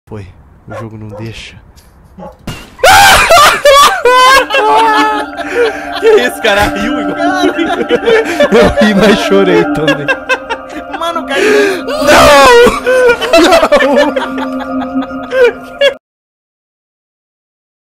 Foi. O jogo não deixa. Que isso, cara? Riu igual. Eu ri, mas chorei também. Mano, caiu. Não!